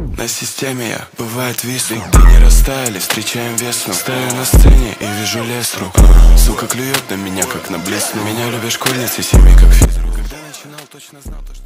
На системе я, бывает висну. Ты не растаяли, встречаем весну. Стою на сцене и вижу лесру. Сука клюет на меня, как на блесну. Меня любят школьницы, семьи как физрук. Когда начинал, точно знал,